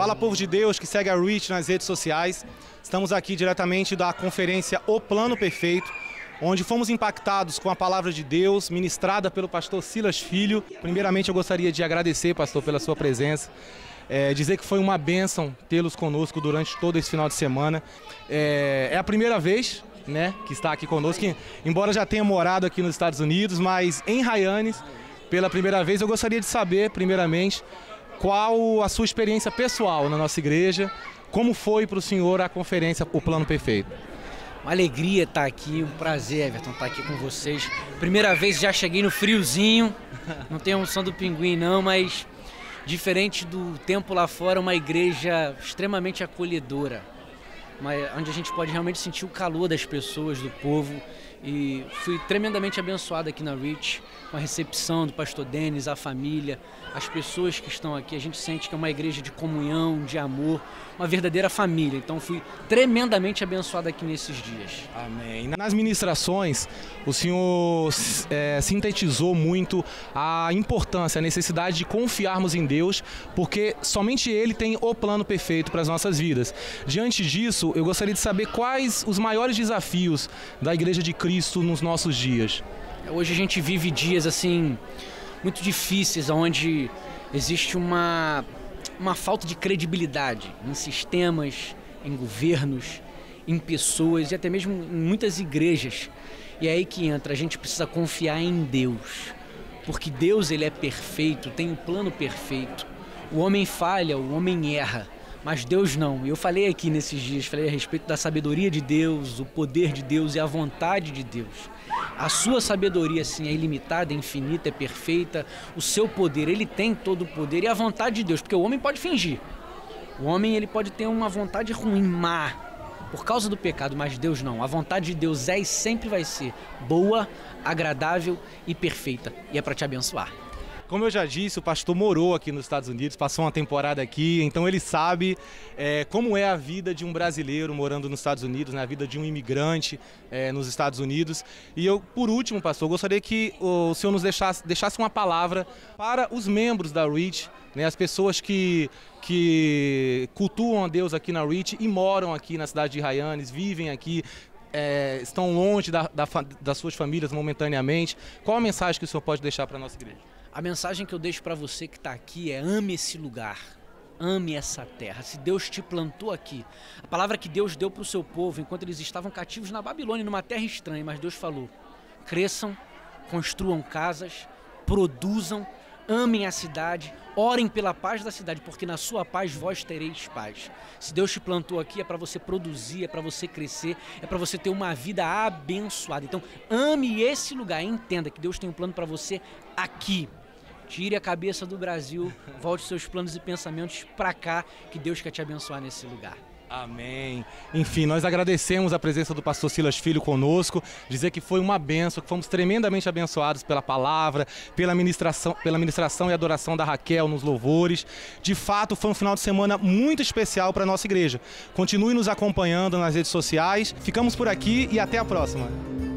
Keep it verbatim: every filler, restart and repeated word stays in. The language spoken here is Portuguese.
Fala, povo de Deus que segue a Reach nas redes sociais. Estamos aqui diretamente da conferência O Plano Perfeito, onde fomos impactados com a palavra de Deus, ministrada pelo pastor Silas Filho. Primeiramente, eu gostaria de agradecer, pastor, pela sua presença. É, dizer que foi uma bênção tê-los conosco durante todo esse final de semana. É, é a primeira vez, né, que está aqui conosco, que, embora já tenha morado aqui nos Estados Unidos, mas em Hyannis, pela primeira vez. Eu gostaria de saber, primeiramente, qual a sua experiência pessoal na nossa igreja, como foi para o senhor a conferência O Plano Perfeito. Uma alegria estar aqui, um prazer, Everton, estar aqui com vocês. Primeira vez já cheguei no friozinho, não tenho a unção do pinguim não, mas diferente do tempo lá fora, uma igreja extremamente acolhedora, onde a gente pode realmente sentir o calor das pessoas, do povo. E fui tremendamente abençoado aqui na Reach, com a recepção do pastor Denis, a família, as pessoas que estão aqui. A gente sente que é uma igreja de comunhão, de amor, uma verdadeira família. Então fui tremendamente abençoado aqui nesses dias. Amém. Nas ministrações, o senhor é, sintetizou muito a importância, a necessidade de confiarmos em Deus, porque somente Ele tem o plano perfeito para as nossas vidas. Diante disso, eu gostaria de saber quais os maiores desafios da Igreja de Cristo nos nossos dias. Hoje a gente vive dias assim muito difíceis, onde existe uma, uma falta de credibilidade em sistemas, em governos, em pessoas e até mesmo em muitas igrejas. E é aí que entra, a gente precisa confiar em Deus, porque Deus, ele é perfeito, tem um plano perfeito. O homem falha, o homem erra, mas Deus não. Eu falei aqui nesses dias, falei a respeito da sabedoria de Deus, o poder de Deus e a vontade de Deus. A sua sabedoria, sim, é ilimitada, é infinita, é perfeita. O seu poder, ele tem todo o poder e a vontade de Deus, porque o homem pode fingir. O homem, ele pode ter uma vontade ruim, má, por causa do pecado, mas Deus não. A vontade de Deus é e sempre vai ser boa, agradável e perfeita. E é para te abençoar. Como eu já disse, o pastor morou aqui nos Estados Unidos, passou uma temporada aqui, então ele sabe é, como é a vida de um brasileiro morando nos Estados Unidos, né, a vida de um imigrante é, nos Estados Unidos. E eu, por último, pastor, gostaria que o senhor nos deixasse, deixasse uma palavra para os membros da Reach, né, as pessoas que, que cultuam a Deus aqui na Reach e moram aqui na cidade de Hyannis, vivem aqui, é, estão longe da, da, das suas famílias momentaneamente. Qual a mensagem que o senhor pode deixar para a nossa igreja? A mensagem que eu deixo para você que está aqui é: ame esse lugar, ame essa terra. Se Deus te plantou aqui, a palavra que Deus deu para o seu povo enquanto eles estavam cativos na Babilônia, numa terra estranha, mas Deus falou: cresçam, construam casas, produzam, amem a cidade, orem pela paz da cidade, porque na sua paz vós tereis paz. Se Deus te plantou aqui, é para você produzir, é para você crescer, é para você ter uma vida abençoada. Então ame esse lugar, entenda que Deus tem um plano para você aqui. Tire a cabeça do Brasil, volte seus planos e pensamentos para cá, que Deus quer te abençoar nesse lugar. Amém. Enfim, nós agradecemos a presença do pastor Silas Filho conosco, dizer que foi uma bênção, que fomos tremendamente abençoados pela palavra, pela ministração, pela ministração e adoração da Raquel nos louvores. De fato, foi um final de semana muito especial para a nossa igreja. Continue nos acompanhando nas redes sociais. Ficamos por aqui e até a próxima.